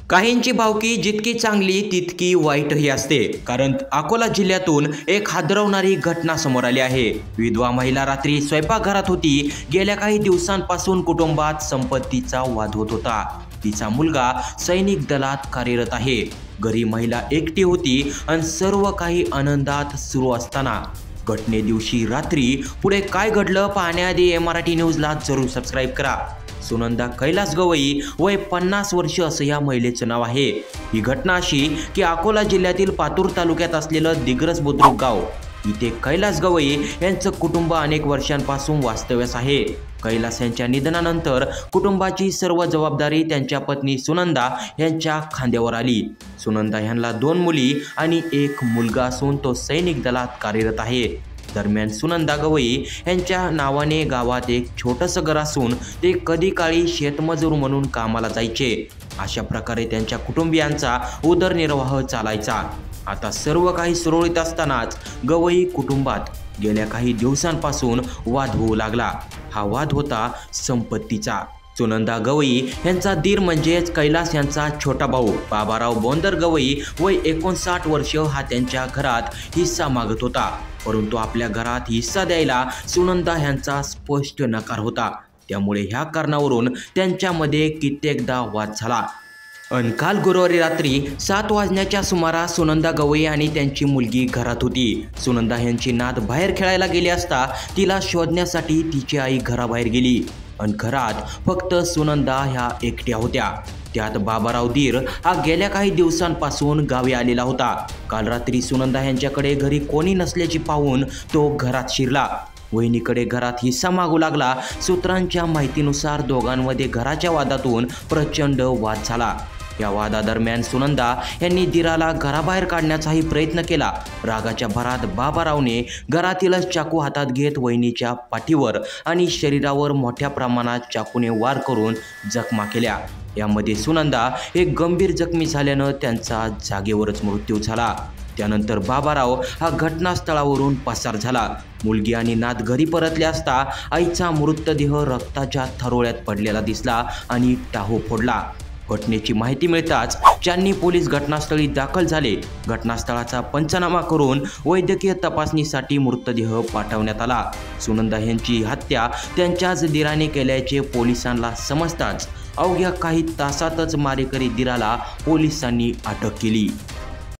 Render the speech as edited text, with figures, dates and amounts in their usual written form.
काहींची भावकी जितकी चांगली तितकी वाईटही असते। कारण अकोला जिल्ह्यातून एक हादरवणारी घटना समोर आली आहे। विधवा महिला रात्री स्वयंपाकघरात होती। गेल्या काही दिवसांपासून कुटुंबात संपत्तीचा वाद होत होता। तिचा मुलगा सैनिक दलात कार्यरत आहे। घरी महिला एकटी होती आणि सर्व काही आनंदात सुरू असताना घटने दिवशी रात्री पुढे काय घडलं पाहण्याआधी मराठी न्यूजला जरूर सबस्क्राईब करा। सुनंदा कैलास गवई वय 50 वर्ष असं या महिलेचं नाव आहे। ही घटना अशी की अकोला जिल्ह्यातील पातूर तालुक्यात असलेलं दिग्रस बुद्रुक गाव इथे कैलास गवई यांचं कुटुंब अनेक वर्षांपासून वास्तव्यास आहे। कैलास यांच्या निधनानंतर कुटुंबाची सर्व जबाबदारी त्यांच्या पत्नी सुनंदा यांच्या खांद्यावर आली। सुनंदा यांना 2 मुली आणि 1 मुलगा असून तो सैनिक दलात कार्यरत आहे। दरम्यान सुनंदा गवई यांच्या नावाने गावात एक छोटंसं घर असून ते कधी काळी शेतमजूर म्हणून कामाला जायचे। अशा प्रकारे त्यांच्या कुटुंबियांचा उदरनिर्वाह चालायचा। आता सर्व काही सुरळीत असतानाच गवई कुटुंबात गेल्या काही दिवसांपासून वाद होऊ लागला। हा वाद होता संपत्तीचा। सुनंदा गवई यांचा दीर म्हणजेच कैलास यांचा छोटा भाऊ बाबाराव बोंदर गवई वय 59 वर्ष हा त्यांच्या घरात हिस्सा मागत होता। परंतु आपल्या घरात हिस्सा द्यायला सुनंदा यांचा स्पष्ट नकार होता। त्यामुळे ह्या कारणावरून त्यांच्यामध्ये कित्येकदा वाद झाला। काल गुरुवारी रात्री 7 वाजण्याच्या सुमारास सुनंदा गवई आणि त्यांची मुलगी घरात होती। सुनंदा यांची नात बाहेर खेळायला गेली असता तिला शोधण्यासाठी तिची आई घराबाहेर गेली आणि घरात फक्त सुनंदा ह्या एकट्या होत्या। त्यात बाबाराव दीर हा गेल्या काही दिवसांपासून गावी आलेला होता। काल रात्री सुनंदा यांच्याकडे घरी कोणी नसल्याची पाहून तो घरात शिरला। वहिनीकडे घरात हिस्सा मागू लागला। सूत्रांच्या माहितीनुसार दोघांमध्ये घराच्या वादातून प्रचंड वाद झाला। या वादादरम्यान सुनंदा यांनी दीराला घराबाहेर काढण्याचाही प्रयत्न केला। रागाच्या भरात बाबारावने घरातीलच चाकू हातात घेत वहिनीच्या पाठीवर आणि शरीरावर मोठ्या प्रमाणात चाकूने वार करून जखमा केल्या। यामध्ये सुनंदा हे गंभीर जखमी झाल्यानं त्यांचा जागेवरच मृत्यू झाला। त्यानंतर बाबाराव हा घटनास्थळावरून पसार झाला। मुलगी आणि नात घरी परतले असता आईचा मृतदेह रक्ताच्या थरोळ्यात पडलेला दिसला आणि टाहो फोडला। घटनेची माहिती मिळताच चांदणी पोलीस घटनास्थळी दाखल झाले। घटनास्थळाचा पंचनामा करून वैद्यकीय तपासणीसाठी मृतदेह पाठवण्यात आला। सुनंदा यांची हत्या त्यांच्याच दीराने केल्याचे पोलिसांना समजताच अवघ्या काही तासातच मारेकरी दीराला पोलिसांनी अटक केली।